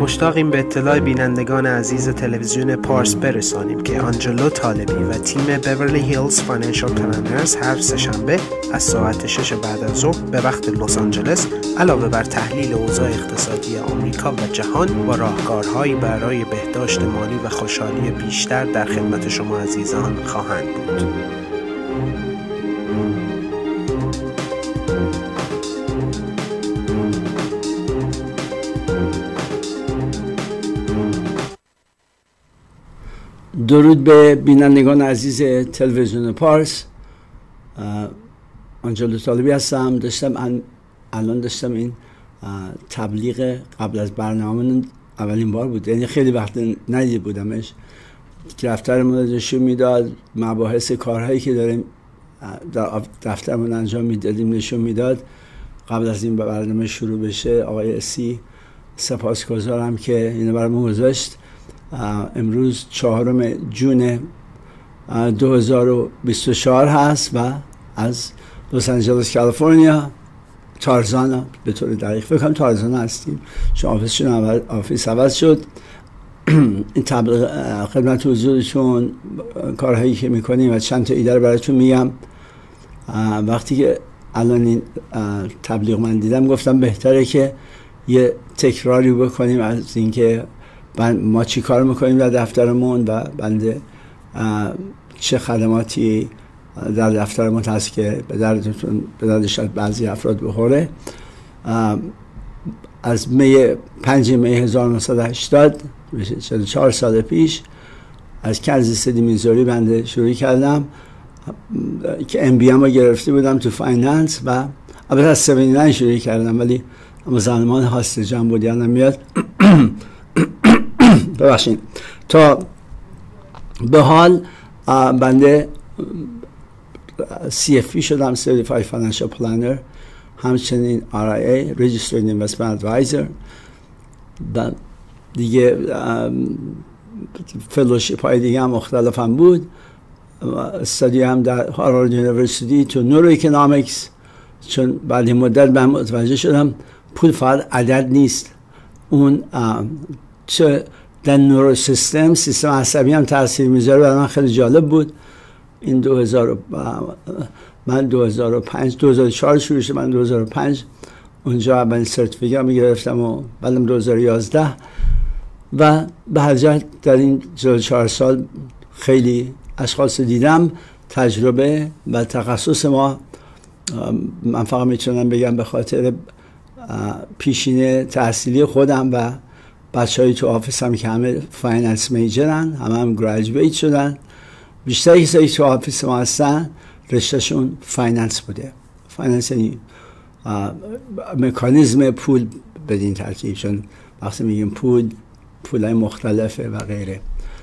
مشتاقیم به اطلاع بینندگان عزیز تلویزیون پارس برسانیم که آنجلو طالبی و تیم بیورلی هیلز فاینانشال پلنرز هر سه‌شنبه از ساعت 6 بعد از ظهر به وقت لس آنجلس علاوه بر تحلیل اوضاع اقتصادی آمریکا و جهان با راهکارهایی برای بهداشت مالی و خوشحالی بیشتر در خدمت شما عزیزان خواهند بود. درود به بینندگان عزیز تلویزیون پارس. آنجلو طالبی هستم. الان داشتم این تبلیغ قبل از برنامه اولین بار بود، یعنی خیلی وقت ندیده بودمش، که دفترمون نشون میداد مباحث کارهایی که داریم در دفترمون انجام میدادیم نشون میداد. قبل از این برنامه شروع بشه آقای اسی سپاسگزارم که اینو برامون گذاشت. امروز 4 جون 2024 هست و از لس آنجلس کالیفرنیا تارزانا، به طور دقیق فکر کنم تارزانا هستیم، چون آفیس عوض شد. این تبلیغ خدمت حضورتون کارهایی که میکنیم و چند تا ایده رو براتون میگم. وقتی که الان این تبلیغ من دیدم گفتم بهتره که یه تکراری بکنیم از اینکه ما چی کار میکنیم در دفترمون و بنده چه خدماتی در دفترمون هست که به درد شاید بعضی افراد بخوره. از 5 می 1980 44 سال پیش از کنزاس سیتی میزوری بنده شروع کردم که ام بی ام رو گرفته بودم تو فایننس و البته از 79 شروع کردم، ولی زمان هاستجم بود یادم میاد. ببخشید. تا به حال بنده CFP شدم، Certified Financial Planner، همچنین RIA Registered Investment Advisor و دیگه فلوشیپ های دیگه هم مختلف هم بود. استادی هم در هاروارد یونیورسیتی تو نورو اکونومیکس، چون بعد این مدت من متوجه شدم پول فقط عدد نیست، اون چه در نورو سیستم عصبی هم تاثیر میذاره. برای من خیلی جالب بود. این من 2004 شروع شد، من 2005 اونجا اولین سرتیفیکت می گرفتم و بعدم 2011 و به هر جهت در این 4 سال خیلی اشخاص دیدم. تجربه و تخصص ما، من فقط میتونم بگم به خاطر پیشینه تحصیلی خودم و بچه‌های تو آفیس هم که همه فایننس میجرن، هم گریجویت شدن، بیشتر کسایی تو آفیس ما هستن رشتهشون فایننس بوده. فایننس یعنی مکانیزم پول بدین ترتیب، چون وقتی میگیم پولای مختلفه و غیره.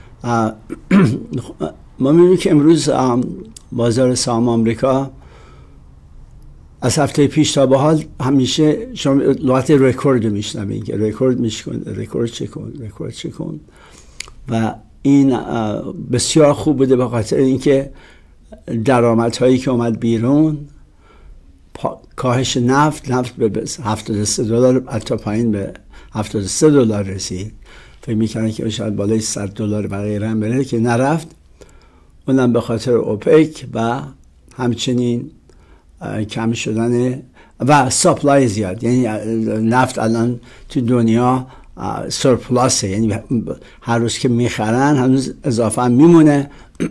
ما میبینیم که امروز بازار سهام آمریکا از هفته پیش تا به حال همیشه شما لغت رکورد میشنوید که رکورد چه کن و این بسیار خوب بوده به خاطر اینکه درآمدهایی که اومد بیرون، کاهش نفت به $73 حتی پایین به $73 رسید. فکر میکنن که شاید بالای $100 و غیره هم بره که نرفت. اونم به خاطر اوپک و همچنین کم شدن و سپلای زیاد، یعنی نفت الان تو دنیا سرپلاسه، یعنی هر روز که میخرن هنوز اضافه هم میمونه.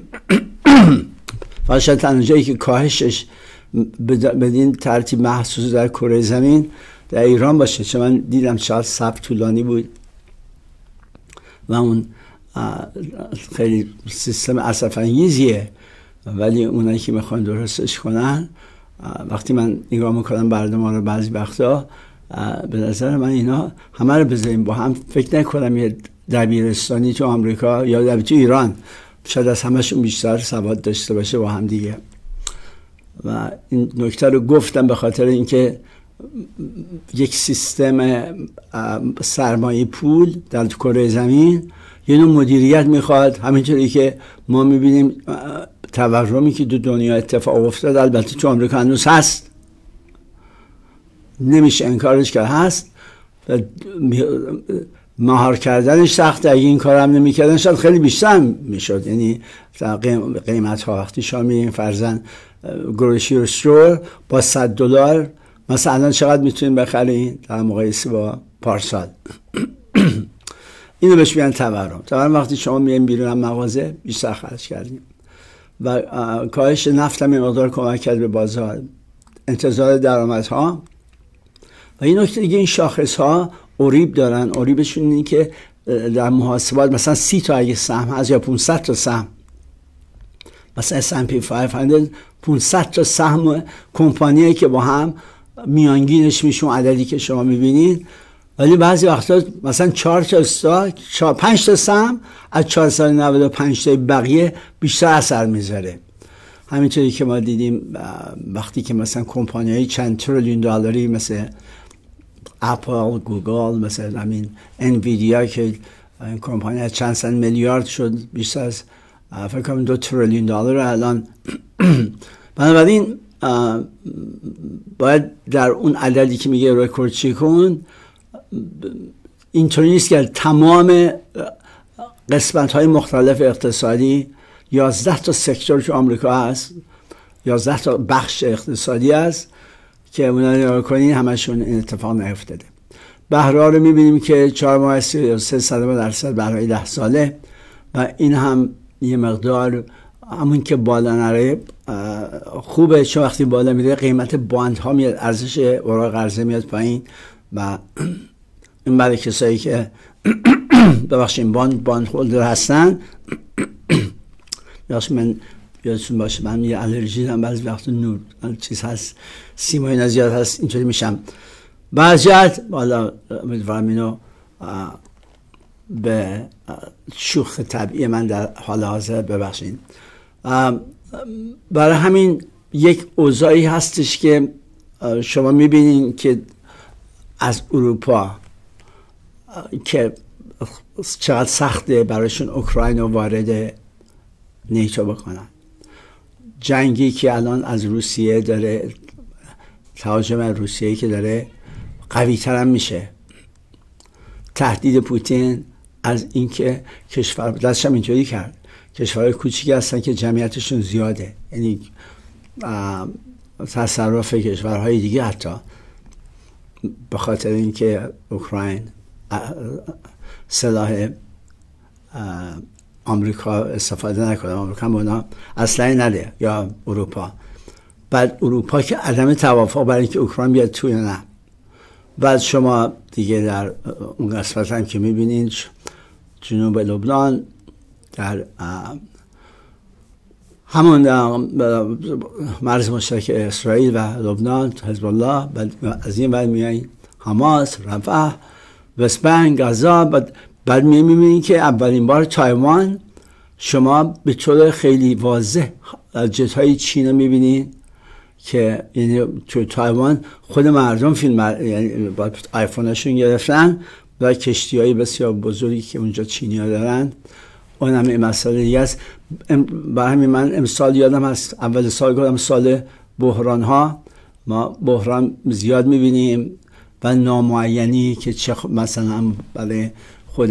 و شاید تنها جایی که کاهشش بدین ترتیب محسوس در کره زمین در ایران باشه، چون من دیدم شاید صبر طولانی بود و اون خیلی سیستم اسف‌انگیزیه، ولی اونایی که میخوان درستش کنن وقتی من نگاه میکنم برنامه رو بعضی وقتا به نظر من اینا همه رو بذاریم با هم، فکر نکنم یه دبیرستانی تو آمریکا یا تو ایران شاید از همشون بیشتر سواد داشته باشه با هم دیگه. و این نکته رو گفتم به خاطر اینکه یک سیستم سرمایه پول در کره زمین یه نوع مدیریت میخواد، همینطوری که ما میبینیم تورمی که دو دنیا اتفاق افتاد البته تو آمریکا هنوز هست، نمیشه انکارش کرد، هست مهار کردنش سخته. اگه این کارم نمی‌کردن شاید خیلی بیشتر میشد. یعنی قیمت ها وقتی شما میرین فرضاً گروشی استور با $100 مثلا الان چقدر میتونین بخرین در مقایسه با پارسال؟ اینو بهش میگن تورم. وقتی شما میرین بیرون از مغازه بیشتر خرج کردیم و کاهش نفت هم مقدار کمک کرد به بازار، انتظار درآمدها. و این نکته دیگه، این شاخص ها اوریب دارن. اوریبشون اینه که در محاسبات مثلا 30 تا اگه سهم هست یا 500 تا سهم، مثلا S&P 500 500 تا سهم کمپانیایی که با هم میانگینش میشون عددی که شما میبینید، ولی بعضی وقتا مثلا 5 تا سهم از 495 تا بقیه بیشتر اثر میذاره. همینطوری که ما دیدیم وقتی که مثلا کمپانیایی چند تریلیون دلاری مثل اپل، گوگل، مثلا همین انویدیا که این کمپانی از چند صد میلیارد شد، بیشتر از فکر کنم 2 تریلیون دلار الان. بنابراین باید در اون عددی که میگه رکورد چی کن، اینطوری نیست که تمام قسمت های مختلف اقتصادی 11 تا سکتور که آمریکا هست، 11 تا بخش اقتصادی هست که اونا نگاه کنین همشون این اتفاق نیفتاده. بهره رو میبینیم که 4.33% بهره 10 ساله و این هم یه مقدار همون که بالا نره خوبه، چون وقتی بالا میره قیمت باند ها میاد، ارزش اوراق قرضه میاد پایین و این برای کسایی که ببخشید باند هولدر هستن. من یادتون باشه من یه الرژی دارم، بعضی وقت نور چیز هست، سیما اینا زیاد هست، اینطوری میشم. بعضیت بالا امیدوارم اینو به شوخ طبیعی من در حال حاضر ببخشید. برای همین یک اوضاعی هستش که شما میبینین که از اروپا که چقدر سخته برایشون اوکراین رو وارد نیتو بکنن. جنگی که الان از روسیه داره، تهاجم روسیه که داره قوی تر هم میشه. تهدید پوتین از اینکه کشور دستش هم اینطوری کرد، کشورهای کوچیکی هستن که جمعیتشون زیاده، یعنی تصرف کشورهای دیگه حتی به خاطر اینکه اوکراین سلاح آمریکا استفاده نکنه، آمریکا به اونا اصلا نده یا اروپا. بعد اروپا که عدم توافق برای اینکه اوکراین بیاد توی نه. بعد شما دیگه در اون قسمت هم که میبینید جنوب لبنان در همون مرز مشترک اسرائیل و لبنان، حزب الله، از این بعد میایین حماس، رفح، وست بنک، غزه. بعد میبینید که اولین بار تایوان شما به طور خیلی واضح جت‌های چین رو میبینید که یعنی تو تایوان خود مردم فیلم یعنی با آیفونشون گرفتن و کشتی‌های بسیار بزرگی که اونجا چینی‌ها دارن. اون هم این مسئله دیگه است. برای همین من امسال یادم هست اول سال گفتم سال بحران ها، ما بحران زیاد میبینیم و نامعینی که چه مثلا برای خود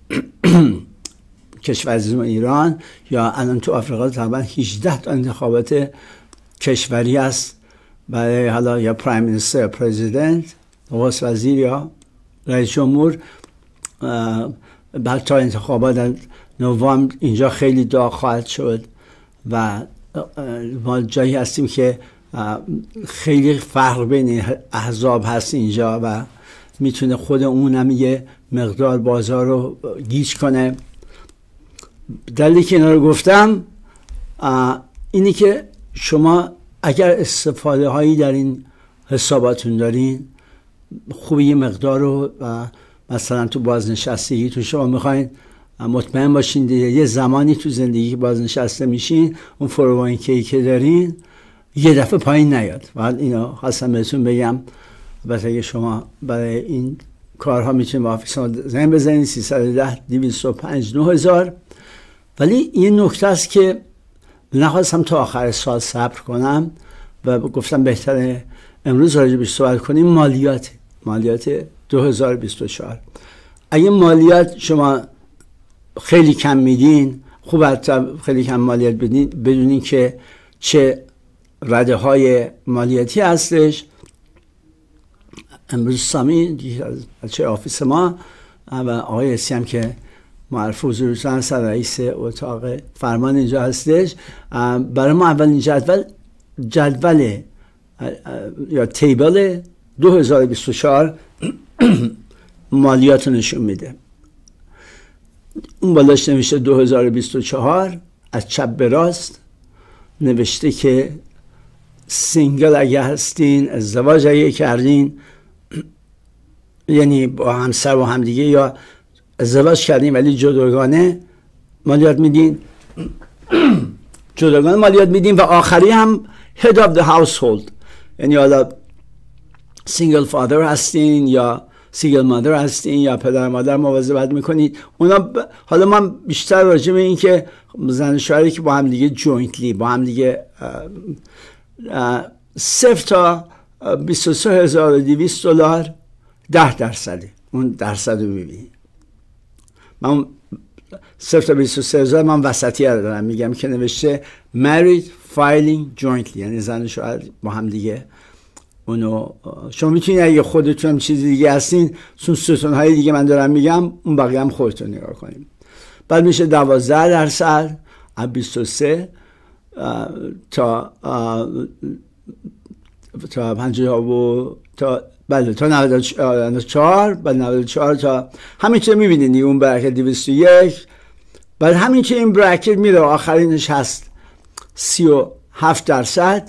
کشور عزیزم ایران یا الان تو آفریقا تقریبا 18 تا انتخابات کشوری است برای حالا یا پرایم مینیستر یا پرزیدنت، نخست وزیر یا رئیس جمهور. بعد تا انتخابات نوامبر اینجا خیلی داغ خواهد شد و ما جایی هستیم که خیلی فرق بین احزاب هست اینجا و میتونه خود اونم یه مقدار بازار رو گیج کنه. دلیلی که اینا رو گفتم اینی که شما اگر استفاده هایی در این حساباتون دارین خوب یه مقدار رو مثلا تو بازنشستگی تو شما میخواین مطمئن باشین یه زمانی تو زندگی بازنشسته میشین اون فروانکی که دارین یه دفعه پایین نیاد. بعد اینو خواستم بهتون بگم. البته اگه شما برای این کارها میتونید با آفیس ما زنگ بزنید 310-205-9000. ولی این نکته است که نخواستم تا آخر سال صبر کنم و گفتم بهتره امروز راجع بهش صحبت کنیم. مالیات 2024 اگه مالیات شما خیلی کم میدین، خوب حتی خیلی کم مالیات بدین، بدونین که چه رده های مالیاتی هستش. امروز سامی چه آفیس ما و آقای اسی هم که معرف حضورتون هست، رئیس اتاق فرمان اینجا هستش، برای ما اولین جدول یا تیبل 2024 مالیات نشون میده. اون بالاش نوشته 2024، از چپ به راست نوشته که سینگل اگه هستین، ازدواج اگه کردین، یعنی با همسر و همدیگه، یا ازدواج کردین ولی جداگانه مالیات میدین، جداگانه مالیات میدین. و آخری هم head of the household، یعنی حالا single father هستین یا single mother هستین یا پدر مادر مواظبت میکنید. اونا حالا من بیشتر راجع به این که زن شوهری که با هم دیگه جوینتلی با هم دیگه 0 تا $23,200 10%، اون درصد رو میبینی. من 0 تا 23,000 من وسطی دارم میگم که نوشته married filing jointly، یعنی زن شوهر با هم دیگه. اونو شما میتونید اگه خودتون هم چیزی دیگه هستین، چون ستونهای دیگه من دارم میگم، اون بقیه هم خودتون نگاه کنیم. بعد میشه 12% از 23 تا 50 تا بله تا 94. بعد 94 تا همین که میبینید اون برکت 201. بعد همین که این برکت میره آخرینش هست 37%،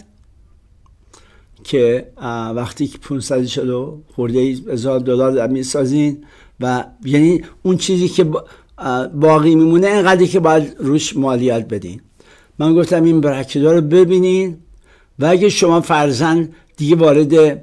که وقتی که 540 خورده $1,000 میسازین و یعنی اون چیزی که باقی میمونه اینقدری که باید روش مالیات بدین. من گفتم این برکت رو ببینین و اگه شما فرضاً دیگه وارد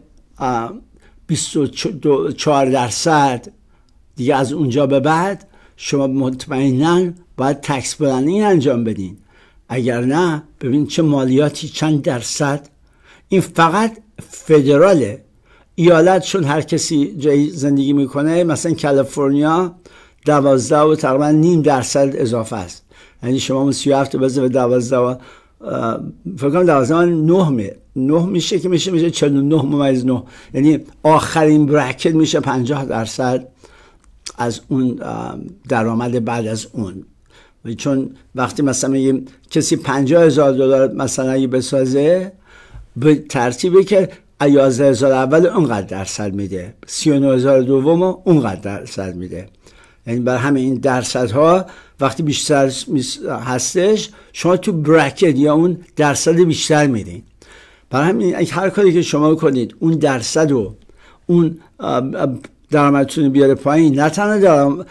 24% دیگه از اونجا به بعد شما مطمئناً باید تکس پلنینگ انجام بدین. اگر نه ببین چه مالیاتی، چند درصد. این فقط فدراله. ایالت چون هر کسی جایی زندگی میکنه، مثلا کالیفرنیا 12 و تقریبا 0.5% اضافه است. یعنی شما 37 بذار به 12 فکر کنم 9 میشه که میشه 49.9، یعنی آخرین برکت میشه 50% از اون درآمد بعد از اون. چون وقتی مثلا کسی $50,000 مثلا اگه بسازه، به ترتیبی که 11,000 اول اونقدر درصد میده، 39,000 دوم اونقدر درصد میده. یعنی بر همه این درصدها وقتی بیشتر هستش شما تو برکت یا اون درصد بیشتر میدین. برای همین هر کاری که شما کنید اون درصد و اون درآمدتون بیاره پایین، نه تنها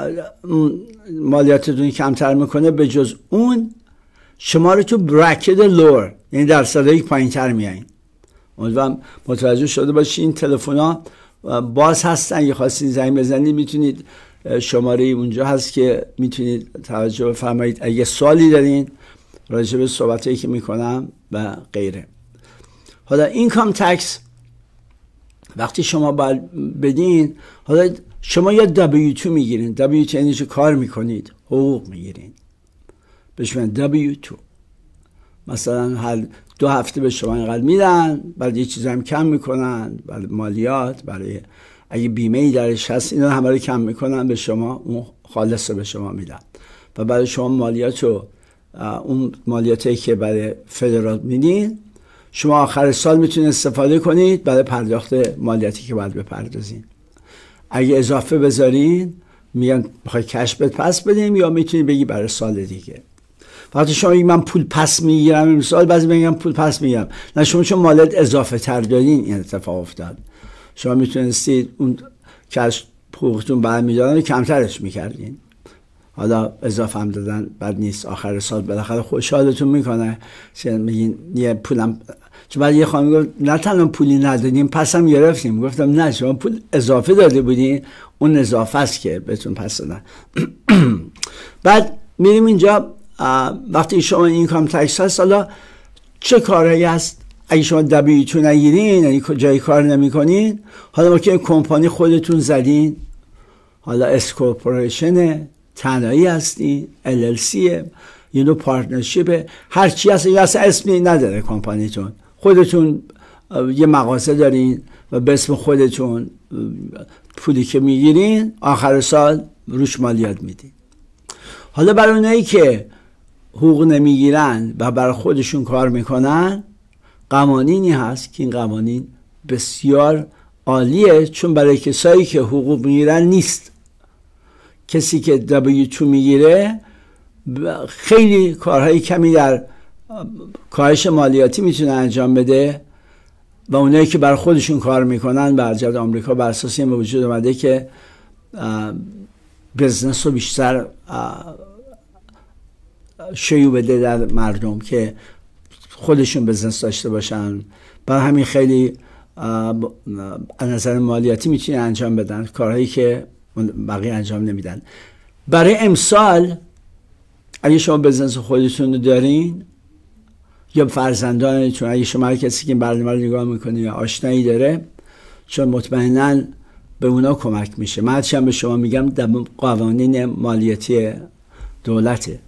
مالیاتتون کمتر میکنه، به جز اون شما رو تو برکت لور، یعنی درصدایی پایین تر میایین. امیدوارم متوجه شده باشین. این تلفن‌ها باز هستن، اگه خواستین زنگ بزنید میتونید، شماره اونجا هست که میتونید توجه بفرمایید اگه سوالی دارین راجع به صحبتایی که میکنم و غیره. حالا اینکام تکس وقتی شما باید بدین، حالا شما یا W2 میگیرین. W2 یعنی چه کار میکنید، حقوق میگیرین، بهش میگن W2. مثلا هر 2 هفته به شما اینقدر میدن، بعد یه چیز هم کم میکنن، بعد مالیات برای اگه بیمه ای درش هست اینا همه رو کم میکنن به شما، اون خالص رو به شما میدن و برای شما مالیات رو، اون مالیاتی که برای فدرال میدین، شما آخر سال میتونید استفاده کنید برای پرداخت مالیاتی که باید بپردازین. اگه اضافه بذارین میگن بخوای کش بد پس بدیم، یا میتونید بگی برای سال دیگه. وقتی شما میگی من پول پس میگیرم امسال، بعضی میگن پول پس میگیرم، نه شما چون مالیات اضافه تر دارین این اتفاق افتاد. شما میتونستید اون کش حقوقتون برمیدارن کمترش میکردین، حالا اضافه هم دادن بد نیست. آخر سال بالاخره خوشحالتون میکنه، میگین یه پولم، چون بعد یه خانم گفت نه تنها پولی ندادیم پس هم گرفتیم. گفتم نه، شما پول اضافه داده بودین، اون اضافه است که بهتون پس دادن. بعد میریم اینجا، وقتی شما اینکام تکس هست، حالا چه کارهایی هست اگه شما W2 نگیرین، یعنی جایی کار نمی کنین، حالا ما که کمپانی خودتون زدین، حالا اسکورپوریشن، تنهایی هستی، LLC، یه نوع پارتنرشیپ، هر چی هست. یا اصلا اسمی نداره کمپانیتون، خودتون یه مغازه دارین و به اسم خودتون پولی که میگیرین آخر سال روش مالیات میدین. حالا برای اونایی که حقوق نمیگیرن و برای خودشون کار میکنن، قوانینی هست که این قوانین بسیار عالیه، چون برای کسایی که حقوق میگیرن نیست. کسی که W2 میگیره خیلی کارهای کمی در کاهش مالیاتی میتونه انجام بده و اونایی که برای خودشون کار میکنن برجت آمریکا بر اساس این به وجود اومده که بزنس رو بیشتر شیوع بده در مردم که خودشون بزنس داشته باشن. برای همین خیلی از نظر مالیاتی میتونن انجام بدن کارهایی که بقیه انجام نمیدن. برای امسال اگه شما بزنس خودتون رو دارین یا فرزندانتون، اگه شما کسی که این برنامه رو نگاه میکنه یا آشنایی داره، چون مطمئناً به اونا کمک میشه. من هرچند به شما میگم در قوانین مالیاتی دولته.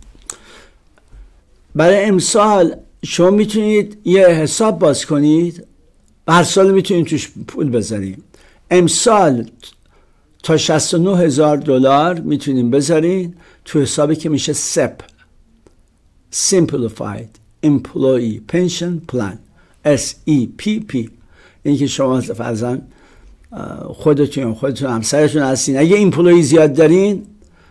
برای امسال شما میتونید یه حساب باز کنید، هر سال میتونید توش پول بذارید. امسال تا $69,000 میتونید بذارید تو حسابی که میشه SEP Simplified Employee Pension Plan SEPP. این که شما فرضاً خودتون همسرتون هستین، اگه ایمپلوی زیاد دارین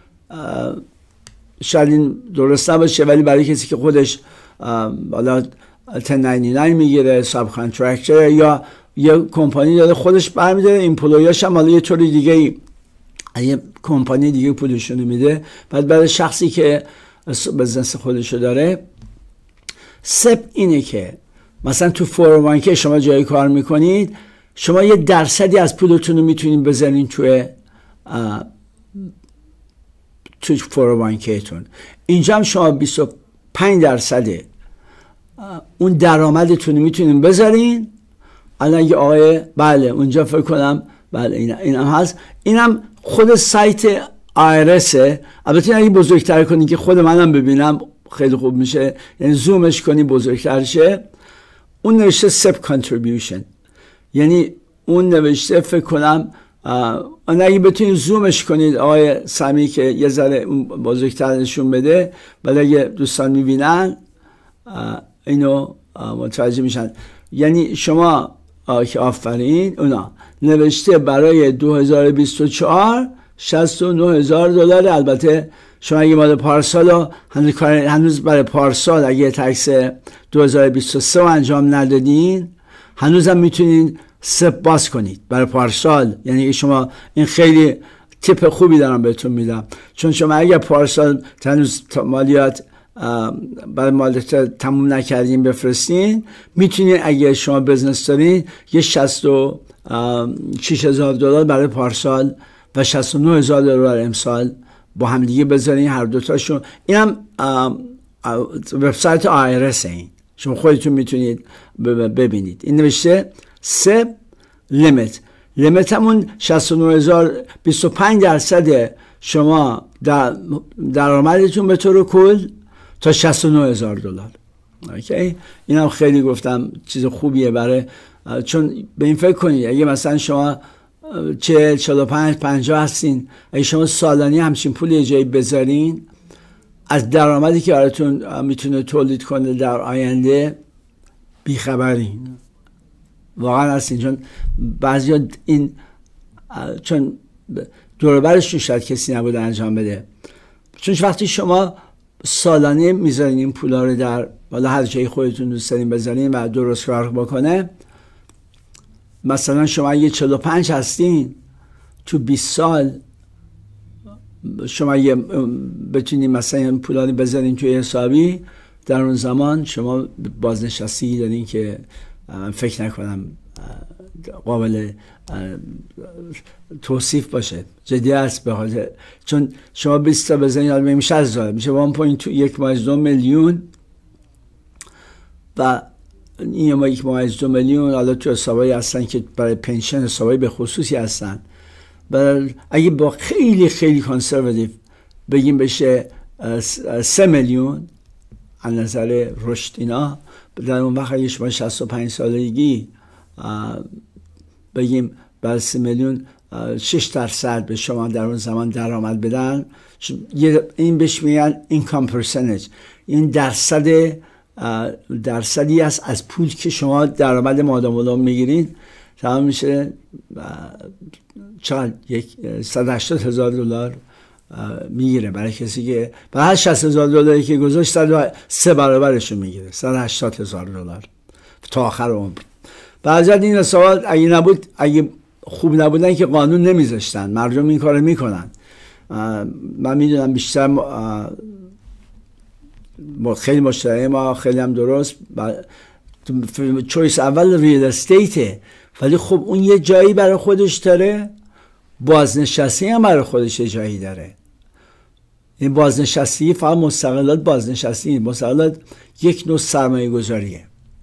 شاید این درست نباشه، ولی برای کسی که خودش حالا 1099 میگیره، ساب کانترکتر یا یه کمپانی داره خودش برمیداره، ایمپلویاش هم حالا یه طوری دیگه یه کمپانی دیگه پولشونو میده. بعد برای شخصی که بزنس خودشو داره، سپ اینه که مثلا تو 401 شما جایی کار میکنید، شما یه درصدی از پولتون رو میتونید بزنین توی 401 تون. اینجا هم شما 25% اون درآمدتون رو میتونید بذارین. الان یه آقای بله اونجا فکر کنم بله این هم هست، اینم خود سایت آیرسه. البته اگه بزرگتر کنی که خود منم ببینم خیلی خوب میشه، یعنی زومش کنی بزرگتر شه. اون نوشته سپ کانتریبیوشن، یعنی اون نوشته فکر کنم اگه بتونید زومش کنید آقای سمی که یه ذره بزرگتر نشون بده، ولی اگه دوستان میبینن اینو متوجه میشن. یعنی شما که آفرین، اونا نوشته برای 2024 $69,000. البته شما اگه مال پارسال هنوز برای پارسال اگه تکس 2023 انجام ندادین، هنوز هم میتونین سپ باز کنید برای پارسال. یعنی شما این خیلی تیپ خوبی دارم بهتون میدم، چون شما اگه پارسال هنوز مالیات برای مالیات تموم نکردین بفرستین، میتونین اگه شما بزنس دارین یه $66,000 برای پارسال و $69,000 امسال با هم دیگه بذارین هر دوتاشون. اینم وبسایت آیرس، این شما خودتون میتونید ببینید. این نوشته سپ لیمیت همون 69,000 25% شما درآمدتون به طور کل تا $69,000. اوکی، اینم خیلی گفتم چیز خوبیه برای، چون به این فکر کنید اگه مثلا شما 40 45 50 هستین، اگه شما سالانه همچین پولی یه جایی بذارین، از درآمدی که براتون میتونه تولید کنه در آینده بیخبرین. واقعا هستین، چون بعضیا این چون دور برشون شاید کسی نبوده انجام بده. چون وقتی شما سالانه میذارین این پولا رو در والا هر جایی خودتون دوست دارین بذارین و درست کار بکنه، مثلا شما اگه 45 هستین تو 20 سال شما اگه بتونین مثلا این پولا رو بذارین توی حسابی، در اون زمان شما بازنشستگی دارین که فکر نکنم قابل توصیف باشه. جدی است، به حال چون شما 20 تا بزنید میشه $1,000 میشه 1.2 میلیون و این 1.2 میلیون حالا تو حسابایی هستن که برای پنشن حسابایی به خصوصی هستن اگه با خیلی خیلی کانسرواتیو بگیم بشه 3 میلیون از نظر رشد اینا، در اون وقت اگه شما 65 سالگی بگیم برای 3 میلیون 6% به شما در اون زمان درآمد بدن، این بهش میگن اینکام پرسنج. این درصدی است از پول که شما درآمد مادام العمر میگیرین. تمام میشه چند $180,000 میگیره برای کسی که برای هر $60,000 که گذاشت 3 برابرش رو میگیره، $180,000 تا آخر عمر. بعضی از این حسابات اگه خوب نبودن که قانون نمیذاشتن، مردم این کارو میکنن. من میدونم بیشتر خیلی مشتری ما خیلی هم درست چویس اول ریل استیته، ولی خب اون یه جایی برای خودش داره، بازنشستی هم برای خودش یه جایی داره. این بازنشستی فقط مستقلات بازنشستی، مستقلات یک نوع سرمایه گذاریه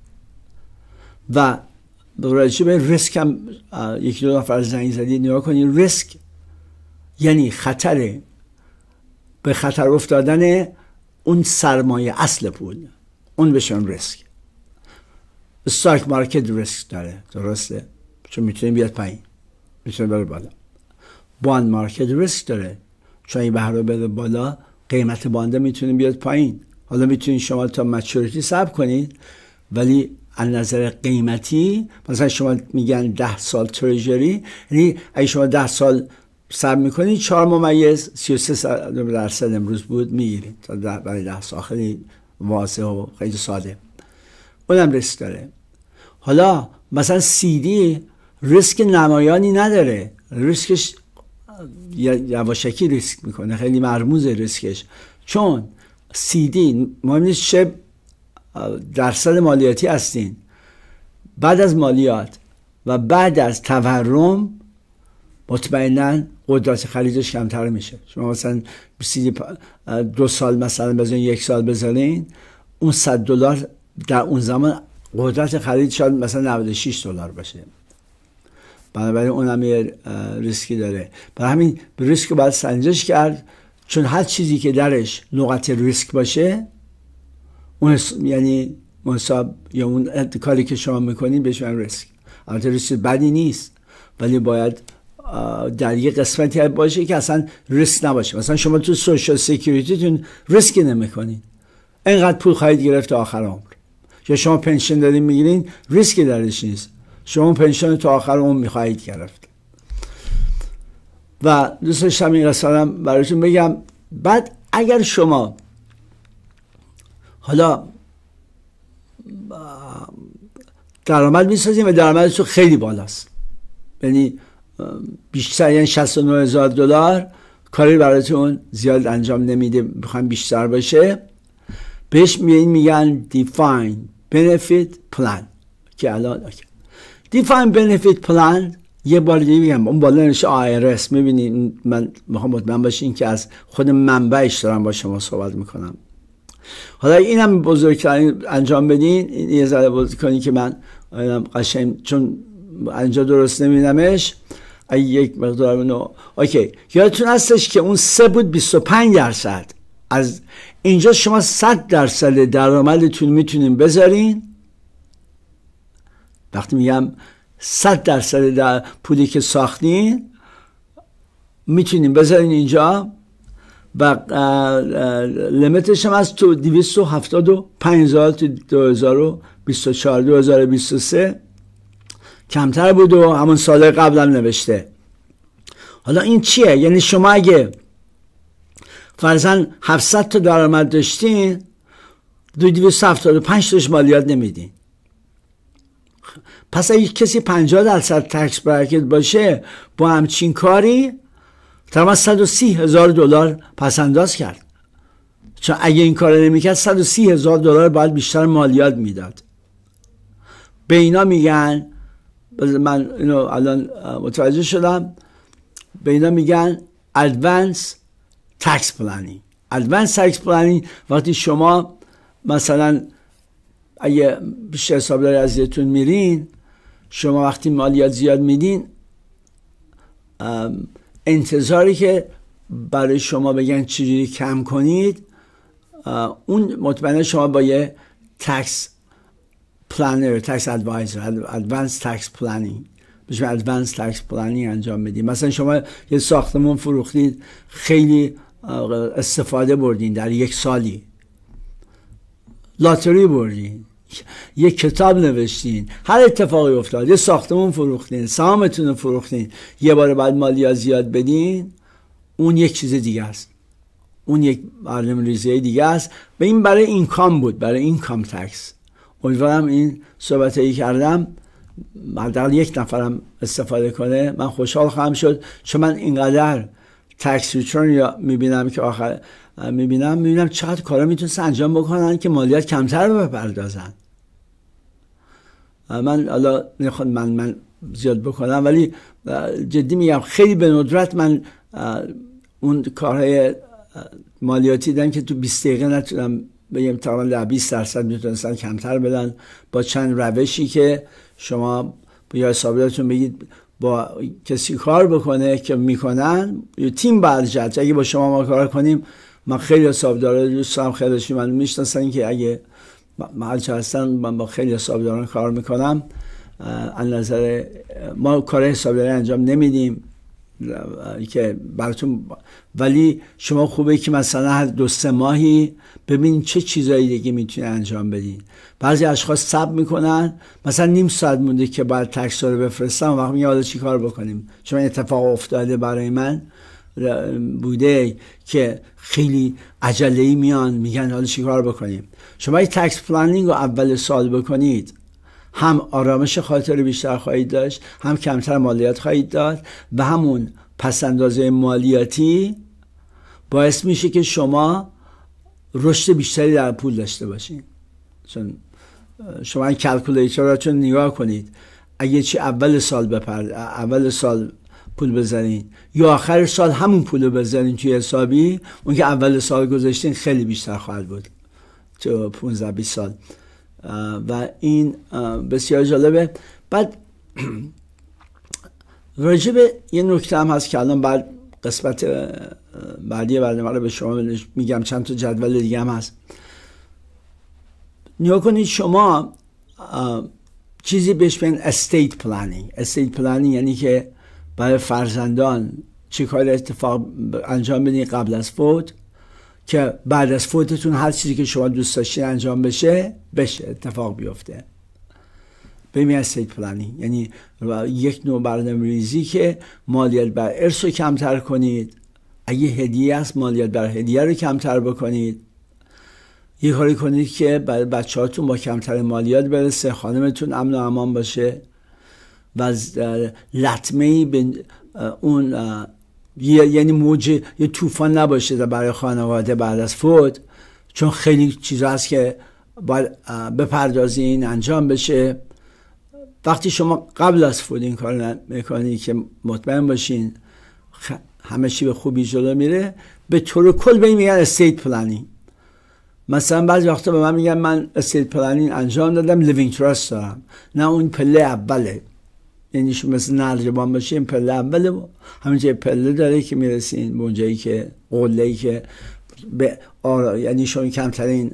و راجع به ریسک هم یک دو نفر زنگ زدید نگاه کنید. ریسک یعنی به خطر افتادن اون سرمایه اصل پول، اون بهشون ریسک. استاک مارکت ریسک داره، درسته؟ چون میتونه بیاد پایین، میتونه بره بالا. باند مارکت ریسک داره، چون این بهره بره بالا قیمت بانده میتونه بیاد پایین. حالا میتونید شما تا مچوریتی صبر کنید، ولی از نظر قیمتی مثلا شما میگن 10 سال تریجری، یعنی اگه شما 10 سال صبر میکنید 4.33% امروز بود میگیرید تا برای 10 سال. خیلی واضح و خیلی ساده. اونم ریسک داره. حالا مثلا CD ریسک نمایانی نداره، ریسکش یواشکی ریسک میکنه، خیلی مرموز ریسکش. چون CD مهم نیست چه درصد مالیاتی هستین، بعد از مالیات و بعد از تورم مطمئناً قدرت خریدش کمتر میشه. شما مثلا CD 2 سال مثلا بزنین 1 سال بزنین، اون $100 در اون زمان قدرت خرید شاید مثلا $96 باشه. بنابراین اونم یه ریسکی داره. برای همین به ریسک باید سنجش کرد، چون هر چیزی که درش نقاط ریسک باشه اون یعنی حساب یا اون کاری که شما میکنین بهش میگن ریسک. البته ریسک بدی نیست، ولی باید در یه قسمتی باشه که اصلا ریسک نباشه. مثلا شما تو سوشال سکیوریتیتون ریسک نمیکنین، اینقدر پول خواهید گرفت تا آخر عمر. یا شما پنشن دارین میگیرین، ریسکی درش نیست، شما پنشن تا آخر عمر میخواهید گرفت. و دوست داشتم این قصه براتون بگم. بعد اگر شما حالا درآمد میسازین و درآمدتون خیلی بالاست، یعنی بیشتر، یعنی $69,000 کاری براتون زیاد انجام نمیده، میخوایم بیشتر باشه، بهش میگن Defined Benefit Plan که الان Defined Benefit Plan. یه بار دیگه میگم اون بالا نوشته IRS. میبینید من میخوام مطمئن باشین که از خود منبعش دارم با شما صحبت میکنم. حالا اینم بزرگترین انجام بدین، یه ذره بازی کنین که من قشنگ چون اینجا درست نمیدمش یک مقدار اونو. اوکی، یادتون هستش که اون 3 بود 25%. از اینجا شما 100% درآمدتون میتونین بذارین. وقتی میگم 100% در پولی که ساختین میتونین بذارین اینجا و لیمیتش هم از تو 275,000 تو 2024 2023 کمتر بود و همون سال قبل هم نوشته. حالا این چیه؟ یعنی شما اگه فرضاً 700 تا درآمد داشتین 275 تاش مالیات نمیدین. پس اگه کسی 50% تکس برکت باشه با همچین کاری تقریبا $130,000 پس انداز کرد، چون اگه این کار نمیکرد $130,000 باید بیشتر مالیات میداد. به اینا میگن، من اینو الان متوجه شدم، به اینا میگن Advanced Tax Planning. Advanced Tax Planning وقتی شما مثلا اگه بیشتر حسابداری ازتون میرین، شما وقتی مالیات زیاد میدین انتظاری که برای شما بگن چجوری کم کنید، اون مطمئنه شما با یه تکس پلانر، تکس ادوایزر، ادوانس تکس پلانینگ، بهش ادوانس تکس پلانینگ انجام بدید. مثلا شما یه ساختمون فروختید، خیلی استفاده بردین در یک سالی، لاتری بردین، یک کتاب نوشتین، هر اتفاقی افتاد، یه ساختمون فروختین، سهامتون رو فروختین، یه بار بعد مالیات زیاد بدین، اون یک چیز دیگه است، اون یک برنامه‌ریزی دیگه است. به این برای اینکام بود، برای اینکام تکس. امیدوارم این صحبتایی کردم حداقل یک نفرم استفاده کنه. من خوشحال خواهم شد، چون من اینقدر تکس ریترن یا میبینم که آخر میبینم چقدر کارا میتونن انجام بکنن که مالیات کمتر بپردازن. من حالا نخواد من زیاد بکنم، ولی جدی میگم خیلی به ندرت من اون کارهای مالیاتی دیدم که تو 20 دقیقه نتونم بگم تقریبا 20% میتونستن کمتر بدن با چند روشی که شما یا حسابدارتون بگید با کسی کار بکنه که میکنن، یا تیم برجت. اگه با شما ما کار کنیم، من خیلی حسابدارا دوستم، خیلیشی من میشناسن که اگه محل چه هستن، من با خیلی حسابداران کار میکنم. از نظر ما کار حسابداری انجام نمیدیم که براتون، ولی شما خوبه که مثلا هر 2-3 ماهی ببینید چه چیزایی دیگه میتونه انجام بدین. بعضی اشخاص صبر میکنن، مثلا نیم ساعت مونده که باید تکس رو بفرستم، وقت میگه حالا چی کار بکنیم، چون اتفاق افتاده برای من بوده که خیلی عجله‌ای میان میگن حالا چی کار بکنیم. شما این تکس پلانینگ رو اول سال بکنید، هم آرامش خاطر بیشتر خواهید داشت، هم کمتر مالیات خواهید داد، و همون پس اندازه مالیاتی باعث میشه که شما رشد بیشتری در پول داشته باشین. چون شما این کلکولیتر را چون نگاه کنید، اگه چی اول سال پول بذارین یا آخر سال همون پول رو بذارین توی حسابی، اون که اول سال گذاشتین خیلی بیشتر خواهد بود تو 15-20 سال. و این بسیار جالبه. بعد راجع به یه نکته هم هست که الان بعد قسمت بعدی برنامه رو به شما میگم، چند تا جدول دیگه هم هست. نیا کنید شما چیزی بهش بگن استیت پلانینگ. استیت پلانینگ یعنی که برای فرزندان چه کار اتفاق انجام بدین قبل از فوت، که بعد از فوتتون هر چیزی که شما دوست داشتین انجام بشه اتفاق بیفته. ببین استیت پلانینگ یعنی یک نوع برنامه‌ریزی که مالیات بر ارث رو کمتر کنید، اگه هدیه است مالیات بر هدیه رو کمتر بکنید، یه کاری کنید که برای بچه‌هاتون با کمتر مالیات برسه، خانمتون امن و امان باشه، و لطمه‌ای به اون یعنی موج یه طوفان نباشه برای خانواده بعد از فوت، چون خیلی چیزا هست که باید بپردازین انجام بشه. وقتی شما قبل از فوت این کار میکنید که مطمئن باشین همه چی به خوبی جلو میره، به طور کل به این میگن استیت پلانینگ. مثلا بعضی وقتا به من میگن من استیت پلانینگ انجام دادم، لیوینگ تراست دارم. نه، اون پله اوله، یعنی شما مثل نردبان باشین، پله اوله همینجای پله داره که میرسین به اونجایی که قله‌ای که به یعنی شما کمترین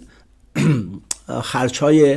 خرچهای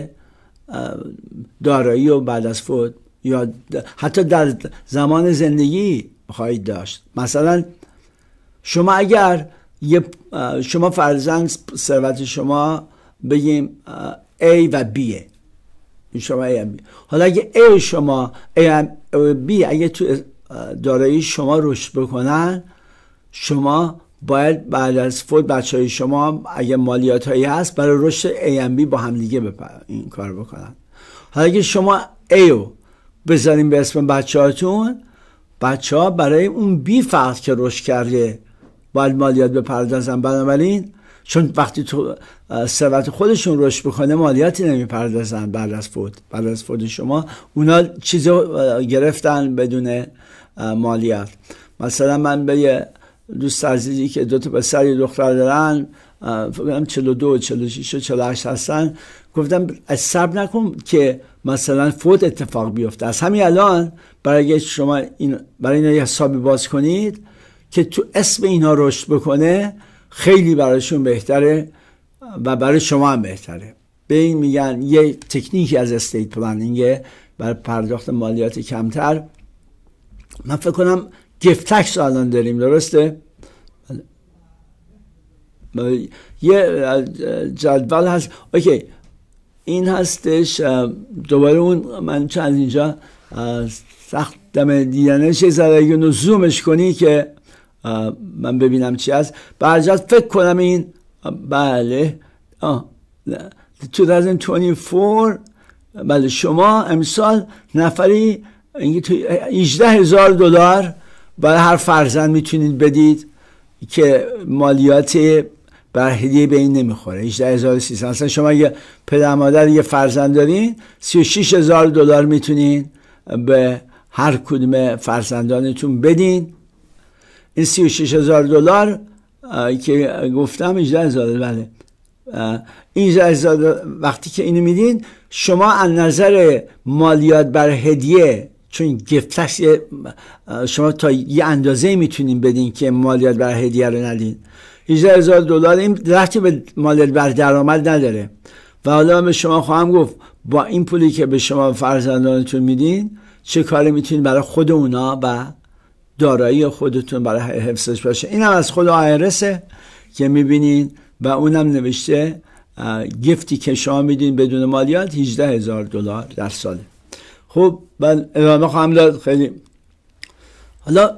دارایی و بعد از فوت یا حتی در زمان زندگی خواهید داشت. مثلا شما اگر شما فرضاً ثروت شما بگیم A و B، شما A و B، حالا اگه A شما A و B اگه تو دارایی شما رشد بکنن، شما باید بعد از فوت بچهای شما اگه مالیات هایی هست برای رشد A و B با هم دیگه این کار بکنن. حالا اگه شما A رو بذارین به اسم بچه‌هاتون، بچه‌ها برای اون B فرد که رشد کرده باید مالیات بپردازن. بنابراین چون وقتی تو ثروت خودشون رشد بکنه مالیاتی نمیپردازن بعد از فوت شما، اونا چیزو گرفتن بدون مالیات. مثلا من به دوست عزیزی که 2 تا پسر یه دختر دارن، فکر کنم 42 46 و 48 هستن، گفتم از صبر نکن که مثلا فوت اتفاق بیفته، از همین الان برای شما برای اینا یه حسابی باز کنید که تو اسم اینا رشد بکنه، خیلی برایشون بهتره و برای شما هم بهتره. به این میگن یه تکنیکی از استیت پلنینگ برای پرداخت مالیات کمتر. من فکر کنم گیفت تکس الان داریم، درسته؟ یه جدول هست. اوکی، این هستش. دوباره اون من چند اینجا سخت دم دیدنش یه ذره اگه اونو زومش کنی که من ببینم چی هست. برجت فکر کنم این بله 2024 بله شما امسال نفری $18,000 برای هر فرزند میتونید بدید که مالیات بر هدیه به این نمیخوره. 18,300. مثلا شما اگه پدر مادر یه فرزند دارین $36,000 میتونین به هر کدوم فرزندانتون بدین. این $36,000 که گفتم 18,000 بله این 18,000 وقتی که اینو میدین شما از نظر مالیات بر هدیه، چون گیفت تکس شما تا یه اندازه میتونین بدین که مالیات بر هدیه رو ندین. $18,000 این رفتی به مالیات بر درآمد نداره. و حالا به شما خواهم گفت با این پولی که به شما فرزندانتون میدین چه کاری میتونین برای خود اونا و دارایی خودتون برای حفظش باشه. اینم از خود آیرسه که میبینین و اونم نوشته گیفتی که شما میدین بدون مالیات $18,000 در ساله. خب من ادامه خواهم داد. خیلی حالا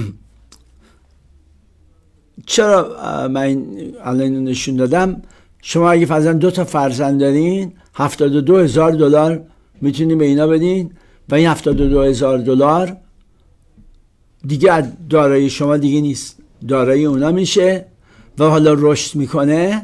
چرا من الان نشون دادم؟ شما اگه فرضاً 2 تا فرزند دارین $72,000 میتونین به اینا بدین و این $72,000 دیگه دارایی شما دیگه نیست، دارایی اونا میشه و حالا رشد میکنه.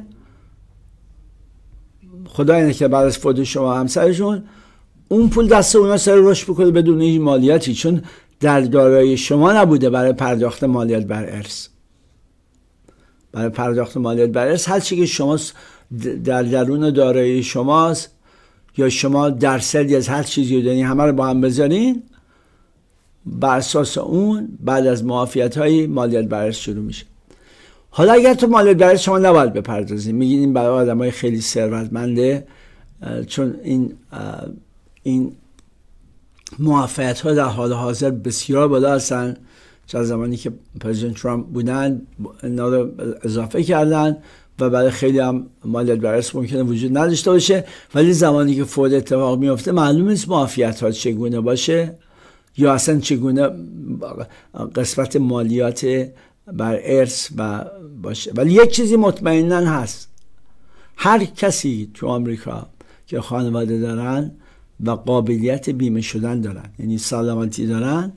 خدا اینه که بعد از فوت شما همسرشون اون پول دست اونا سر رشد بکنه بدون هیچ مالیاتی، چون در دارایی شما نبوده برای پرداخت مالیات بر ارث. برای پرداخت مالیات بر ارث هر چی که شما در درون دارایی شماست یا شما درصدی از هر چیزی رو دارین همه رو با هم بذارین، بر اساس اون بعد از معافیت‌های مالیات بر ارث شروع میشه. حالا اگر تو مالیات بر ارث شما نباید بپردازین، میگین این برای آدمای خیلی ثروتمنده، چون این معافیت‌ها در حال حاضر بسیار بالا هستن. چند زمانی که پرزیدنت ترامپ بودن اینا رو اضافه کردن و برای خیلی هم مالیات بر ارث ممکنه وجود نداشته باشه، ولی زمانی که فوت اتفاق میفته معلوم نیست معافیت‌ها چگونه باشه یا اصلا چگونه قسمت مالیات بر ارث و باشه. ولی یک چیزی مطمئناً هست، هر کسی تو آمریکا که خانواده دارن و قابلیت بیمه شدن دارن، یعنی سلامتی دارن،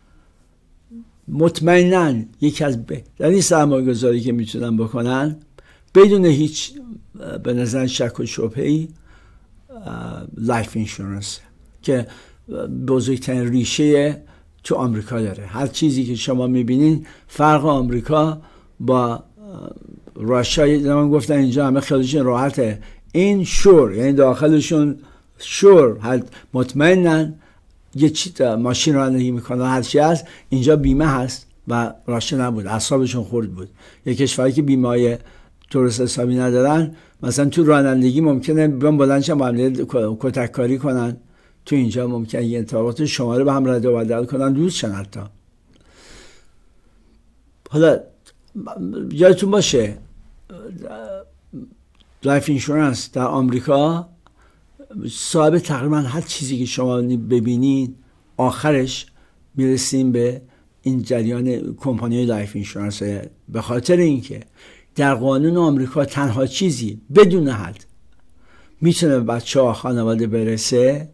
مطمئناً یکی از بهترین سرمایه‌گذاری که میتونن بکنن بدون هیچ به نظر شک و شبهه‌ای لایف اینشورنس که بزرگترین ریشه تو آمریکا داره. هر چیزی که شما میبینین فرق آمریکا با راشای زمان گفتن اینجا همه خیلیشون راحته، این شور یعنی داخلشون شور مطمئنن یه چیز ماشین رانندگی میکنن هر چی هست اینجا بیمه هست و راشه نبود، اعصابشون خورد بود. یه کشوری که بیمه های درست حسابی ندارن مثلا تو رانندگی ممکنه بیان بلندشن با هم کتک کاری کنن، تو اینجا ممکنه یه انتخابات شماره به هم رد و بدل کنن دوست شن حتی. حالا یادتون باشه لایف اینشورنس در آمریکا صاحب تقریبا هر چیزی که شما ببینید آخرش میرسیم به این جریان کمپانی لایف اینشورنس، به خاطر اینکه در قانون آمریکا تنها چیزی بدون حد میتونه به بچه‌ها خانواده برسه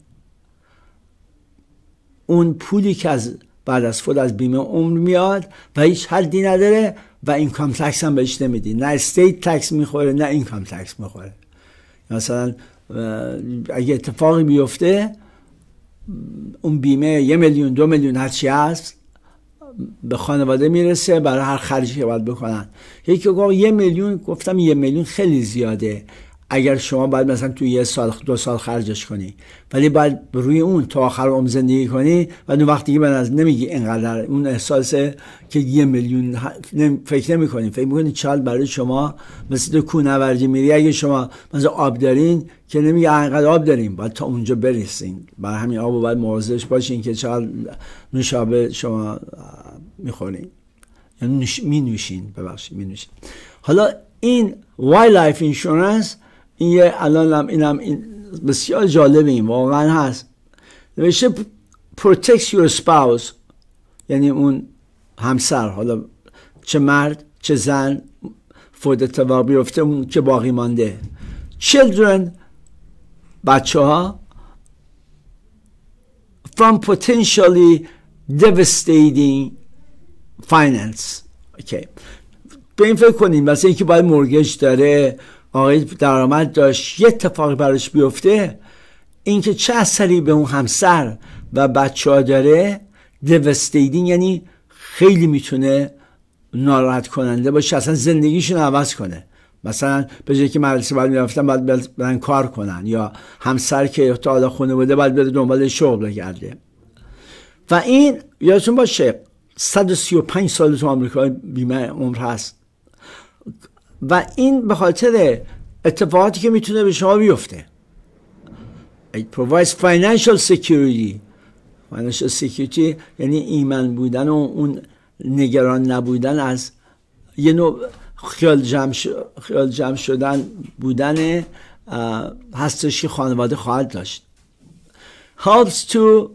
اون پولی که از بعد از فوت از بیمه عمر میاد و هیچ حدی نداره و اینکام تکس هم بهش نمیدی، نه استیت تکس میخوره نه اینکام تکس میخوره. مثلا اگه اتفاقی بیفته اون بیمه 1 میلیون 2 میلیون هر چی هست به خانواده میرسه برای هر خرجی که باید بکنن. یکی گفت 1 میلیون، گفتم 1 میلیون خیلی زیاده اگر شما باید مثلا توی 1 سال 2 سال خرجش کنی، ولی باید روی اون تا آخر عمر زندگی کنی و اون وقتی که من نمیگی اینقدر اون احساسه که 1 میلیون فکر نمی‌کنی، فکر می‌کنی چال برای شما مثل کوهنوردی میری، اگه شما مثلا آب دارین که نمیگه اینقدر آب داریم، باید تا اونجا برسین، برای همین آب باید مواظبش باشین که چال نوشابه شما می‌خورین یا می-نوشین. حالا این وایلدلایف اینشورنس این الان این بسیار جالبه، این واقعا هست. نوشته protects your spouse، یعنی اون همسر، حالا چه مرد چه زن، فوت اتفاق بیفته اون که باقی مانده. children، بچه ها، from potentially devastating finance. okay. به این فکر کنیم مثلا اینکه باید مورگیج داره، آقای درآمد داشت، یه اتفاقی براش بیفته، اینکه چه اثری به اون همسر و بچه‌ها داره، devastating، یعنی خیلی میتونه ناراحت کننده باشه، اصلا زندگیشون عوض کنه. مثلا به جایی که مدرسه باید میرفتن باید برن کار کنن، یا همسر که تا حالا خونه بوده باید بره دنبال شغل بگرده. و این یادتون باشه 135 سال تو آمریکا بیمه عمر هست و این به خاطر اتفاقاتی که میتونه به شما بیفته. It provides financial security. Financial security یعنی ایمن بودن و اون نگران نبودن از یه نوع خیال جمع شدن بودن هستش که خانواده خواهد داشت. Helps to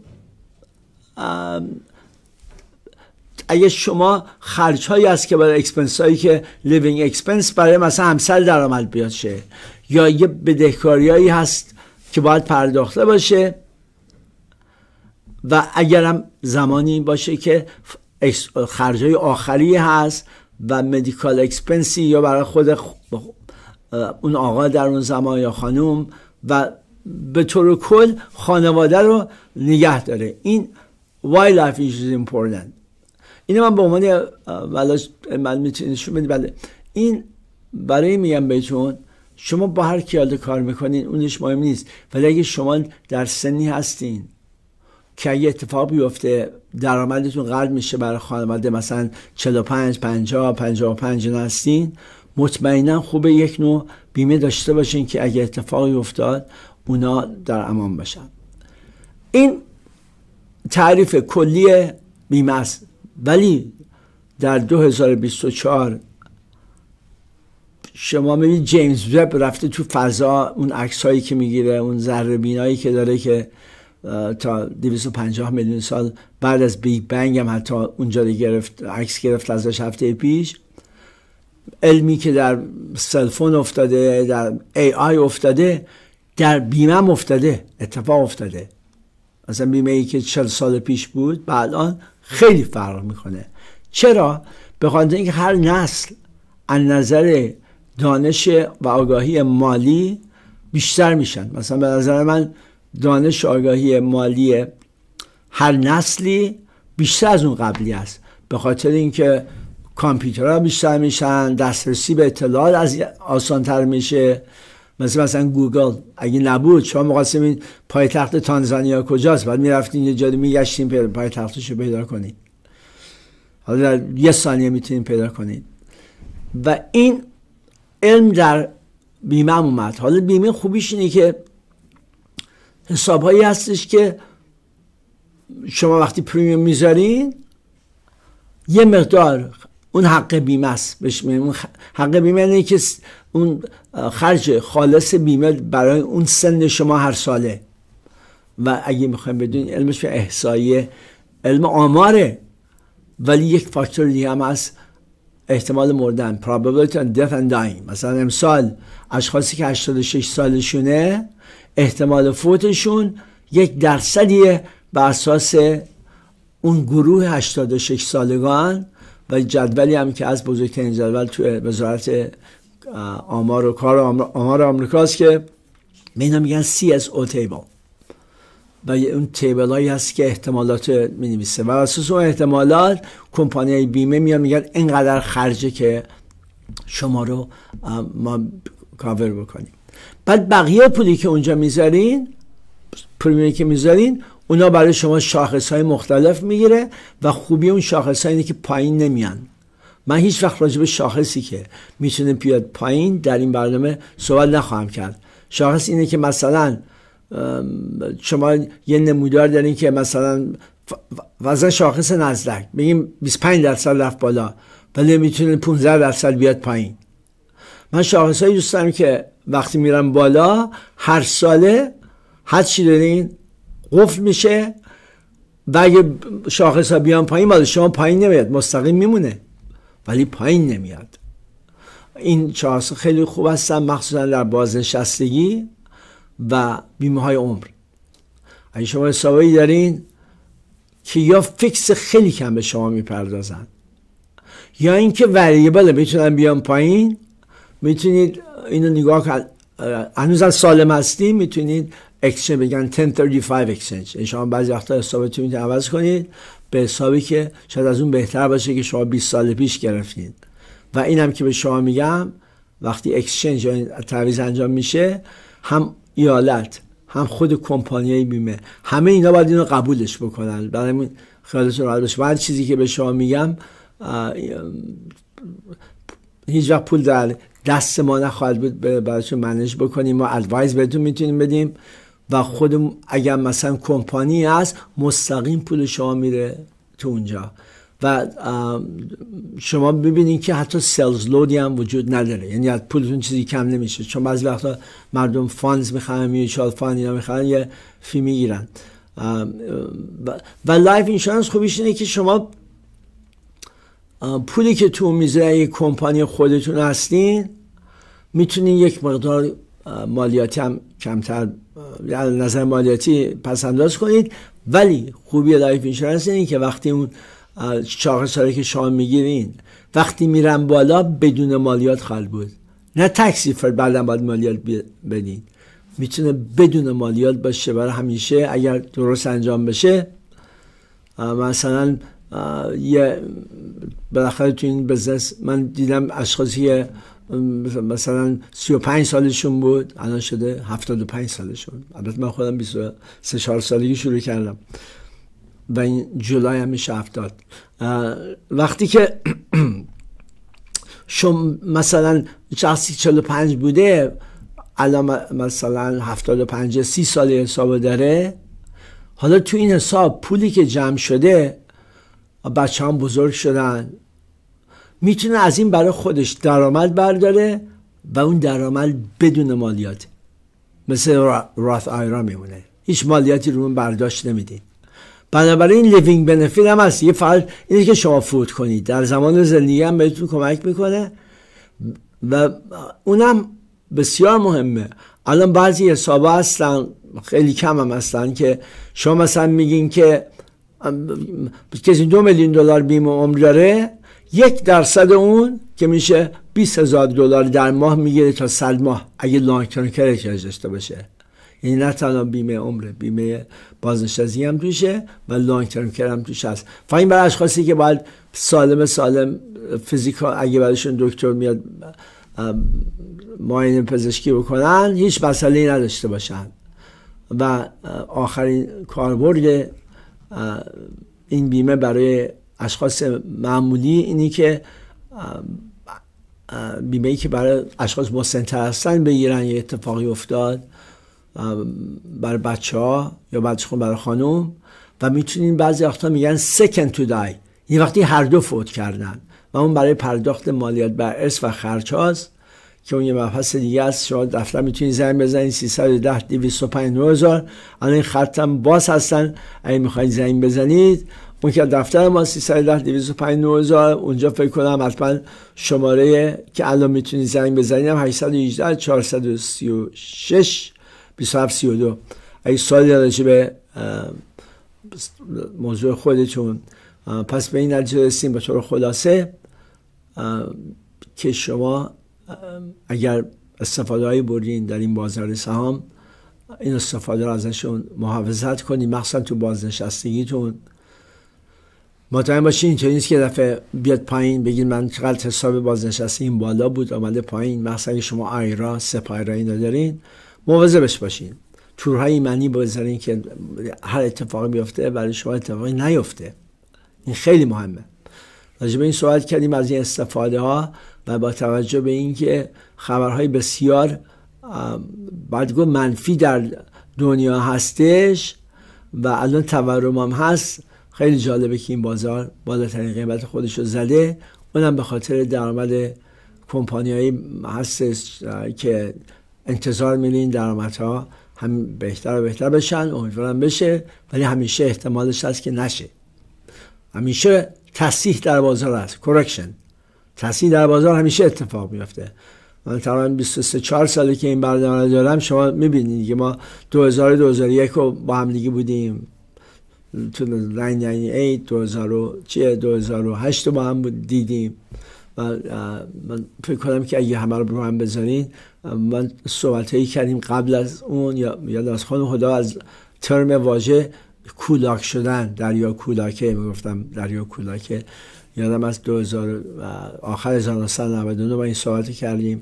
اگه شما خرج هایی هست که برای اکسپنس هایی که لیوینگ اکسپنس برای مثلا همسر درآمد بیاد شه، یا یه بدهکاری هایی هست که باید پرداخته باشه، و اگرم زمانی باشه که خرج های آخری هست و مدیکال اکسپنسی یا برای خود اون آقا در اون زمان یا خانوم، و به طور کل خانواده رو نگه داره. این wildlife is important. اینو من به عنوان من میتونیشون بدید. بله این برای میگم بهتون شما با هر کی کار میکنین اونش مهم نیست، ولی اگه شما در سنی هستین که اگه اتفاق بیفته درآمدتون قطع میشه برای خانواده، مثلا 45 50 55 هستین، مطمئنا خوبه یک نوع بیمه داشته باشین که اگه اتفاقی افتاد اونا در امان باشن. این تعریف کلی بیمه است، ولی در 2024 شما میبینید جیمز وب رفته تو فضا، اون عکس هایی که میگیره، اون ذره بینایی که داره که تا 250 میلیون سال بعد از بیگ بنگ هم حتی اونجا عکس گرفت ازش هفته پیش. علمی که در سلفون افتاده، در AI افتاده، در بیمه هم افتاده، اتفاق افتاده. مثلا بیمه ای که 40 سال پیش بود با الان خیلی فرق میکنه. چرا؟ به خاطر اینکه هر نسل از نظر دانش و آگاهی مالی بیشتر میشن. مثلا به نظر من دانش و آگاهی مالی هر نسلی بیشتر از اون قبلی است، به خاطر اینکه کامپیوترها بیشتر میشن، دسترسی به اطلاعات از آسانتر میشه. مثلا گوگل اگه نبود شما مقاسمین پایتخت تانزانیا کجاست، بعد میرفتین یه جایی میگشتین پایتختشو پیدا کنید، حالا در 1 ثانیه میتونین پیدا کنید. و این علم در بیمه هم اومد. حالا بیمه خوبیش اینه که حسابهایی هستش که شما وقتی پریمیوم میذارین یه مقدار اون حق بیمه است. اون حق بیمه اینه که اون خرج خالص بیمه برای اون سن شما هر ساله. و اگه میخوایم بدون علمش به احصاییه، علم آماره، ولی یک فاکتور دیگه هم هست، احتمال مردن، probability of death and dying. مثلا امسال اشخاصی که 86 سالشونه احتمال فوتشون 1% بر اساس اون گروه 86 سالگان، و جدولی هم که از بزرگترین جدول توی وزارت آمار آمریکاست که به اینا میگن CSO table. و اون تیبل هایی هست که احتمالات می نویسه و اساس اون احتمالات کمپانی بیمه میگن اینقدر خرجه که شما رو ما کاور بکنیم. بعد بقیه پولی که اونجا میذارین، پریمیومی که میذارین، اونا برای شما شاخص های مختلف میگیره و خوبی اون شاخص ها اینه که پایین نمیان. من هیچ وقت راجع به شاخصی که میتونه بیاد پایین در این برنامه صحبت نخواهم کرد. شاخص اینه که مثلا شما یه نمودار دارین که مثلا وزن شاخص نزدک بگیم 25% رفت بالا ولی میتونه 15% بیاد پایین. من شاخص هایی دوست دارم که وقتی میرم بالا هر ساله هر چی دارین قفل میشه و اگه شاخص ها بیان پایین بالا شما پایین نمیاد، مستقیم میمونه ولی پایین نمیاد. این شاخص خیلی خوب هستن مخصوصا در بازنشستگی و بیمه های عمر. اگه شما حسابایی دارین که یا فیکس خیلی کم به شما میپردازن یا اینکه وریبل میتونن بیان پایین، میتونید اینو نگاه کنید. هنوز سالم هستیم میتونید اکسچنج بگن 1035 اکسچنج. شما بعضی وقتا حسابتون میتونید عوض کنید به حسابی که شاید از اون بهتر باشه که شما 20 سال پیش گرفتید. و اینم که به شما میگم وقتی اکسچنج یا تعویض انجام میشه، هم ایالت هم خود کمپانی بیمه همه اینا باید اینو قبولش بکنن. برای خیالتون راحت باشه. هر چیزی که به شما میگم هیچ وقت پول در دست ما نخواهد بود براتون منیج بکنیم. ما ادوایز بهتون میتونیم بدیم و خودمون اگر مثلا کمپانی هست مستقیم پول شما میره تو اونجا و شما ببینید که حتی سلز لودی هم وجود نداره، یعنی از پولتون چیزی کم نمیشه. چون بعضی وقتا مردم فاندز میخوان، میوچوال فاند اینا میخوان، یه فی میگیرن. و لایف اینشورنس خوبیش اینه که شما پولی که تو میزه کمپانی خودتون هستین میتونین یک مقدار مالیاتی هم کمتر نظر مالیاتی پس انداز کنید. ولی خوبی لایف اینشورنس اینه که وقتی اون شاخص‌هایی که شما میگیرین وقتی میرن بالا بدون مالیات خواهد بود، نه تکسی فرد بعدا باید مالیات بدین. میتونه بدون مالیات باشه برای همیشه اگر درست انجام بشه. مثلا یه بالاخره تو این بزنس من دیدم اشخاصی که مثلا 35 سالشون بود الان شده 75 سالشون. البته من خودم 23 سالگی شروع کردم و این جولای هم میشه 70. وقتی که شما مثلا شخصی 45 بوده الان مثلا 75 30 سال حساب داره، حالا تو این حساب پولی که جمع شده بچه هم بزرگ شدن میتونه از این برای خودش درآمد برداره و اون درآمد بدون مالیات مثل راث آیرا میمونه، هیچ مالیاتی رو اون برداشت نمیدین. بنابراین لیوینگ بنفیت هم هست. یه فقط اینه که شما فوت کنید در زمان زندگی هم بهتون کمک میکنه و اونم بسیار مهمه. الان بعضی حسابا هستن خیلی کم هم هستن که شما مثلا میگین که کسی $2 میلیون بیمه عمر داره، 1% اون که میشه $20,000 در ماه میگیره تا 100 ماه اگه لانگ ترم کر احتیاج داشته باشه. یعنی نه تنها بیمه عمره، بیمه بازنشستگی هم توشه و لانگ ترم کر هم توش هست. فقط برای اشخاصی که باید سالم فیزیکال اگه برایشون دکتر میاد معاینه پزشکی بکنن هیچ مسئله‌ای نداشته باشن. و آخرین کاربرد این بیمه برای اشخاص معمولی اینی که بیمه‌ای که برای اشخاص مسن‌تر هستن بگیرن. یه اتفاقی افتاد برای بچه‌ها یا بچه‌ها برای خانم و میتونین بعضی وقتا میگن second to die، این وقتی هر دو فوت کردن و اون برای پرداخت مالیات بر ارث و خرج هاست که اون یه مبحث دیگه است. شما دفتر میتونید زنگ بزنید 310 205 9000. الان این خط هم باز هستن، اگه میخواید زنگ بزنید اون که دفتر ما 310 205 9000. اونجا فکر کنم حتما شماره که الان میتونید زنگ بزنید 818 436 2732. اگه سوالی راجع به موضوع خودتون پس به این نتیجه رسیدیم به طور خلاصه که شما اگر استفاده هایی بردین در این بازار سهام این استفاده رو ازشون محافظت کنید، مخصوصا تو بازنشستگیتون. مطمئن باشین اینطوری نیست که دفعه بیاد پایین بگید من چقدر حساب بازنشستگی این بالا بود آمده پایین. مثلا شما آیرا، سپاه اینا دارین، مواظبش باشین. تورهای ایمنی بذارین که هر اتفاقی بیفته برای شما اتفاقی نیفته. این خیلی مهمه. راجع به این صحبت کردیم از این استفاده ها و با توجه به اینکه خبرهای بسیار باید گفت منفی در دنیا هستش و الان تورم هم هست، خیلی جالبه که این بازار بالاترین قیمت خودش رو زده. اونم به خاطر درآمد کمپانیایی هستش که انتظار می‌رین درآمدها هم بهتر و بهتر بشن، امیدوارم بشه، ولی همیشه احتمالش هست که نشه. همیشه تصحیح در بازار هست، correction. تصحیح در بازار همیشه اتفاق میفته. من تقریبا 23-4 ساله که این برنامه رو دارم. شما میبینید که ما 2001 رو با هم دیگه بودیم، تو 2008 رو با هم دیدیم و من فکر کنم که اگه همه رو هم بذارین، من صحبتایی کردیم قبل از اون، یا از خدا از ترم واژه کولاک شدن، دریا کولاکه میگفتم، دریا کولاکه، یادم از 2000 آخر 1999 با این صحبت کردیم.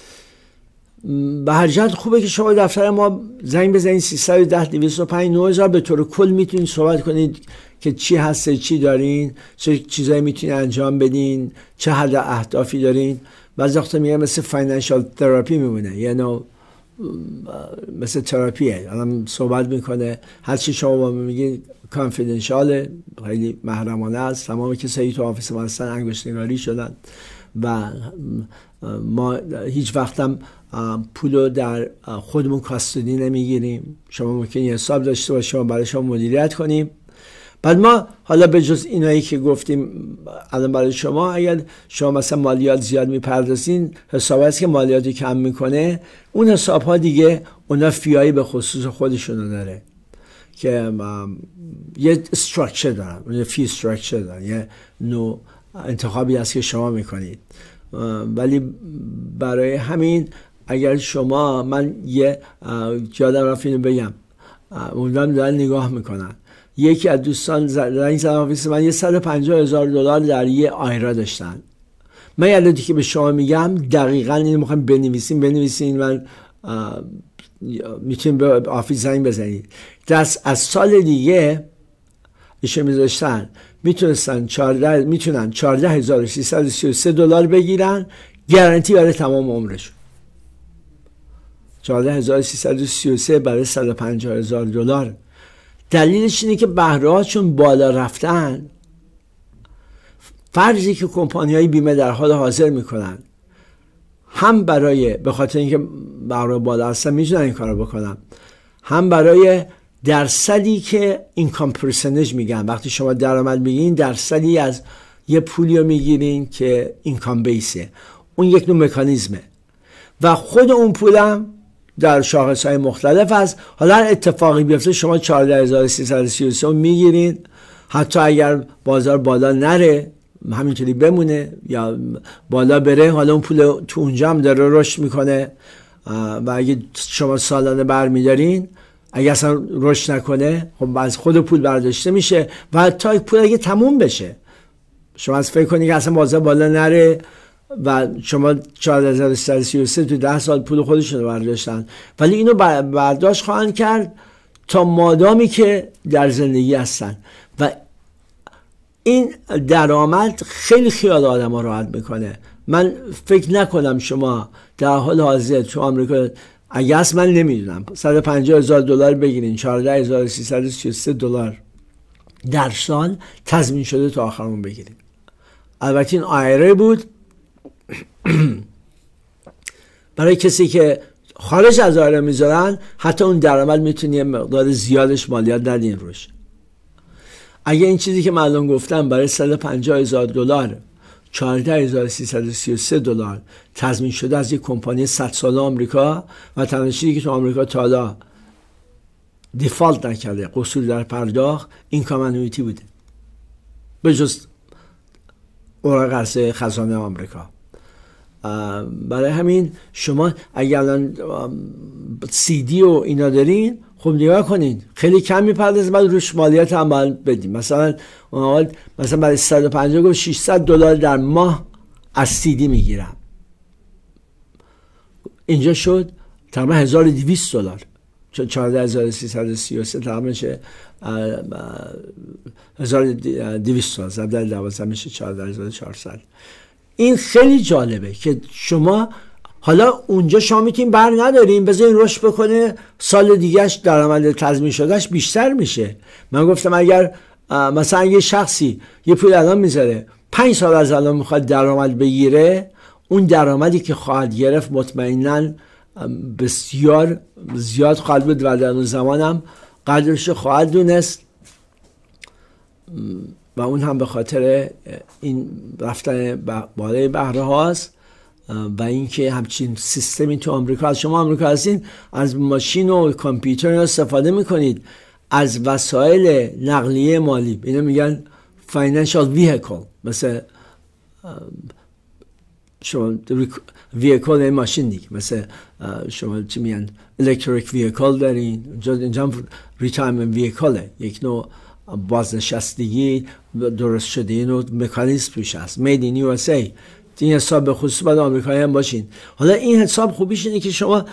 به هر جهت خوبه که شما دفتر ما زنگ بزنید 310 205 9000 به طور کل میتونید صحبت کنید که چی هسته، چی دارین، چه چیزایی میتونید انجام بدین، چه حد اهدافی دارین. بعضی وقتا میگم مثل فاینانشال تراپی میمونه، یعنی مثل تراپیه، آدم صحبت میکنه، هر چی شما با میگید کانفیدنشاله، خیلی محرمانه است. تمام کسایی تو آفیس ما هستن انگشتنگاری شدن و ما هیچ وقتم پولو در خودمون کاستودی نمیگیریم. شما ممکنه حساب داشته باشیم و برای شما مدیریت کنیم. بعد ما حالا به جز اینایی که گفتیم الان برای شما، اگر شما مثلا مالیات زیاد میپردازین، حساب هست که مالیاتی کم میکنه، اون حساب ها دیگه اونا فیایی به خصوص خودشونو داره که یه استراکچر دارن، یه فی استراکچر دارن، یه نوع انتخابی هست که شما میکنید. ولی برای همین اگر شما، من یه یادم رفت اینو بگم، اونم دارن نگاه میکنن، یکی از دوستان زنگ زدن آفیس من، 150,000 دلار در یه آیرا داشتن. من یادم که به شما میگم دقیقاً اینو میخوام بنویسین، من میتونیم به آفیس زنگ بزنید. دست از سال دیگه ایشون میذاشتن میتونن 14,333 دلار بگیرن، گارانتی برای تمام عمرشون. 14,333 برای 150,000 دلار. دلیلش اینه که بهره‌ها چون بالا رفتن، فرضی که کمپانی‌های بیمه در حال حاضر میکنن، هم برای به خاطر اینکه بهره بالا هستن میتونن این کارو بکنن، هم برای درصدی که اینکام پرسنتیج میگن. وقتی شما درآمد میگین، درصدی از یه پولی رو میگیرین که اینکام بیسه، اون یک نوع مکانیزمه و خود اون پولم در شاخص‌های مختلف هست. حالا هر اتفاقی بیفته شما 14,333 میگیرین، حتی اگر بازار بالا نره همینطوری بمونه یا بالا بره، حالا اون پول تو اونجا هم داره رشد میکنه و اگه شما سالانه برمیدارین، اگه اصلا رشد نکنه، خب از خود پول برداشته میشه و تا پول اگه تموم بشه، شما از فکر کنید که اصلا بازار بالا نره و شما 14,333 تو 10 سال پول خودشون رو برداشتن، ولی اینو برداشت خواهند کرد تا مادامی که در زندگی هستن و این درآمد خیلی خیال آدم ها راحت میکنه. من فکر نکنم شما در حال حاضر تو آمریکا، اگه اصلا من نمیدونم، 150,000 دلار بگیرین، 14,333 دلار در سال تضمین شده تا آخرمون بگیرین. البته این آیره بود برای کسی که خارج از آیره میذارن، حتی اون درآمد میتونی یه مقدار زیادش مالیات ندین روش. اگه این چیزی که من الان گفتم برای 150,000 دلار 14,333 دلار تضمین شده از یک کمپانی 100 ساله آمریکا و تنها چیزی که تو آمریکا تا حالا دیفالت نکرده، قصور در پرداخت، اینکام انویتی بوده، به جز اوراق قرضه خزانه آمریکا. برای همین شما اگر الان CD و اینا دارین، خب نگاه کنین خیلی کم میپردازه، بعد روش مالیات هم باید بدیم. مثلا برای 150 گفت $600 در ماه از CD میگیرم. اینجا شد تقریبا $1200، چون 14333 تقریبا میشه 1200 ضرب در 12 میشه 14400. این خیلی جالبه که شما حالا اونجا شما میتونین بر ندارین، بذارین رشد بکنه، سال دیگهش درآمد تضمین شدهش بیشتر میشه. من گفتم اگر مثلا یه شخصی یه پول الان میذاره 5 سال از الان میخواد درآمد بگیره، اون درآمدی که خواهد گرفت مطمئناً بسیار زیاد خواهد بود و در اون زمانم قدرش خواهد دونست و اون هم به خاطر این رفتن بالای بهره هاست و اینکه همچین سیستمی تو آمریکا هست. شما آمریکا هستین، از ماشین و کامپیوتر استفاده میکنید، از وسایل نقلیه مالی، اینو میگن financial vehicle، مثل شما ویکل ماشین دیگه، مثل شما چی میگن electric vehicle دارین، اینجا retirement vehicle، یک نوع بازنشستگی درست شده، این نوع مکانیزم توش هست، made in USA. این حساب به خصوص باید آمریکایی هم باشین. حالا این حساب خوبیش اینه که شما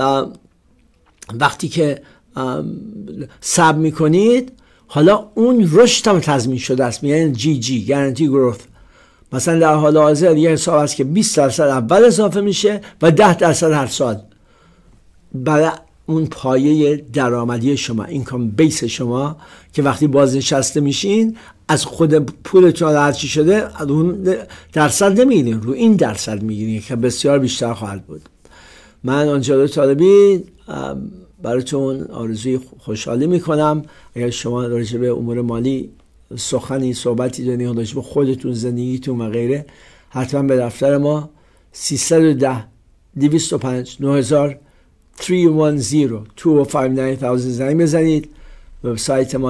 وقتی که ساب میکنید، حالا اون رشد هم تضمین شده است، میگن GG guarantee growth. مثلا در حال حاضر یه حساب هست که 20% اول اضافه میشه و 10% هر سال برای اون پایه درآمدی شما، اینکام بیس شما، که وقتی بازنشسته میشین از خود پولتون هر چی شده اون درصد نمیگیرین، رو این درصد میگیرین که بسیار بیشتر خواهد بود. من آنجلو طالبی براتون آرزوی خوشحالی میکنم. اگر شما راجع به امور مالی سخنی صحبتی دارین راجع به خودتون، زندگیتون و غیره، حتما به دفتر ما 310 205 9000 310 205 زنگ بزنید. وبسایت ما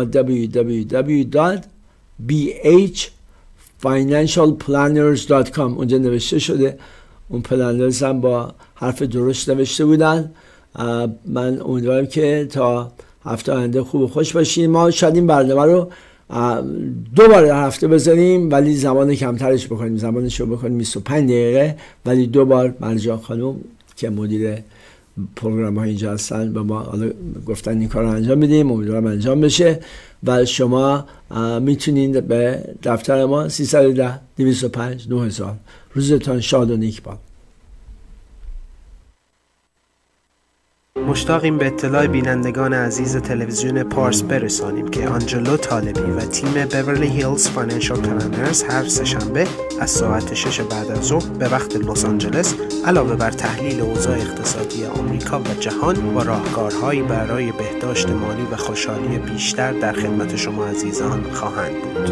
www.bhfinancialplanners.com، اونجا نوشته شده، اون پلنرز هم با حرف درست نوشته بودن. من امیدوارم که تا هفته آینده خوب و خوش باشین. ما شاید این برنامه رو 2 بار در هفته بزنیم ولی زمان کمترش بکنیم، زمانش رو بکنیم 25 دقیقه، ولی 2 بار مرجان خانم که مدیر پروگرام ها اینجا هستن و ما گفتن این کار رو انجام بدیم، امیدوارم انجام بشه. و شما میتونید به دفتر ما 310 205 9000. روزتان شاد و نیک باد. مشتاقیم به اطلاع بینندگان عزیز تلویزیون پارس برسانیم که آنجلو طالبی و تیم بیورلی هیلز فاینانشال پلنرز هر سه‌شنبه از ساعت 6 بعد از ظهر به وقت لس آنجلس علاوه بر تحلیل اوضاع اقتصادی آمریکا و جهان با راهکارهایی برای بهداشت مالی و خوشحالی بیشتر در خدمت شما عزیزان خواهند بود.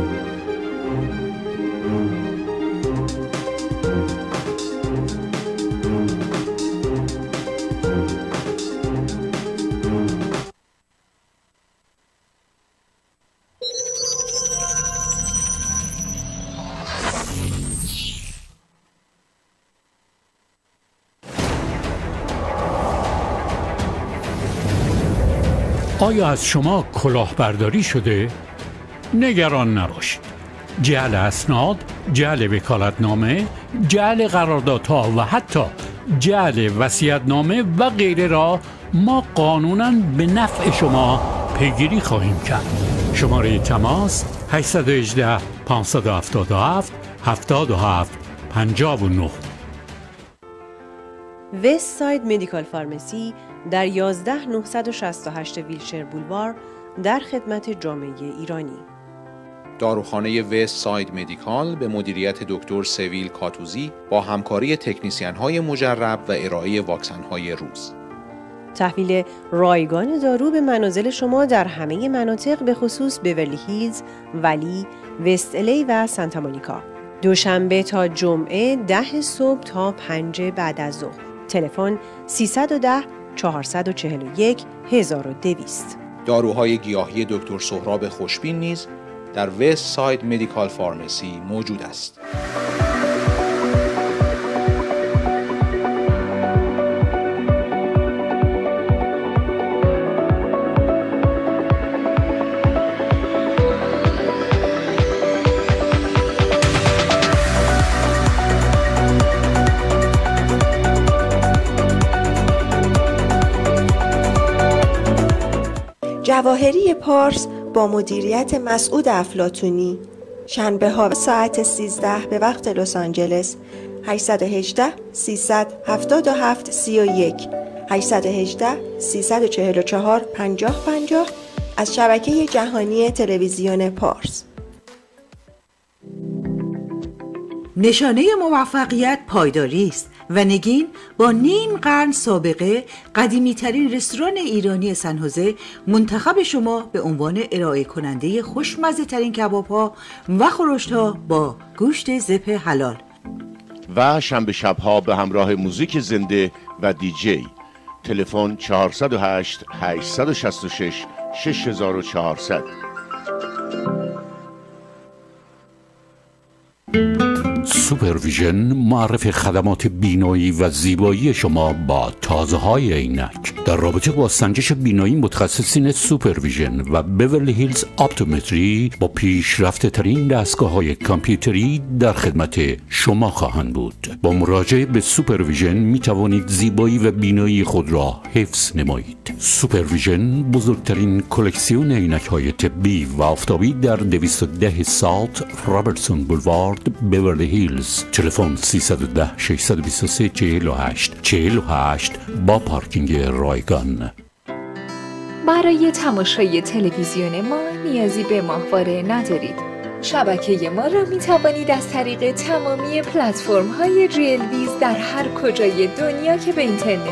آیا از شما کلاهبرداری شده؟ نگران نباشید. جعل اسناد، جعل وکالتنامه، جعل قراردادها و حتی جعل وصیت‌نامه و غیره را ما قانوناً به نفع شما پیگیری خواهیم کرد. شماره تماس 818 577 77 59. وست ساید مدیکال فارمسی در 11968 ویلشر بولوار در خدمت جامعه ایرانی. داروخانه وست ساید مدیکال به مدیریت دکتر سویل کاتوزی با همکاری تکنیسیان‌های مجرب و ارائه واکسن‌های روز. تحویل رایگان دارو به منازل شما در همه مناطق به خصوص بیورلی هیلز، ولی، وست الی و سانتا مونیکا. دوشنبه تا جمعه 10 صبح تا 5 بعد از ظهر. تلفن 310 441 1200. داروهای گیاهی دکتر سهراب خوشبین نیز در وست ساید مدیکال فارمسی موجود است. جواهری پارس با مدیریت مسعود افلاطونی. شنبه ها ساعت 13 به وقت لس آنجلس. 818 377 31 818 344 5050 از شبکه جهانی تلویزیون پارس. نشانه موفقیت پایداری است و نگین با نیم قرن سابقه قدیمی‌ترین رستوران ایرانی سن‌حوزه منتخب شما به عنوان ارائه کننده خوشمزه‌ترین کباب‌ها و خورشت‌ها با گوشت ذبح حلال. و شنبه شب‌ها به همراه موزیک زنده و دیجی. تلفن 408 866 6400. سوپرویژن معرف خدمات بینایی و زیبایی شما با تازه‌های عینک. در رابطه با سنجش بینایی متخصصین سوپرویژن و بیورلی هیلز اپتومتری با پیشرفته ترین دستگاه‌های کامپیوتری در خدمت شما خواهند بود. با مراجعه به سوپرویژن می توانید زیبایی و بینایی خود را حفظ نمایید. سوپرویژن بزرگترین کلکسیون عینک‌های طبی و آفتابی در 210 سالت رابرتسون بولوارد بیورلی هیلز. تلفن 310 623 48 با پارکینگ رایگان. برای تماشای تلویزیون ما نیازی به ماهواره ندارید. شبکه ما را می توانید از طریق تمامی پلتفرم‌های ریل ویز در هر کجای دنیا که به اینترنت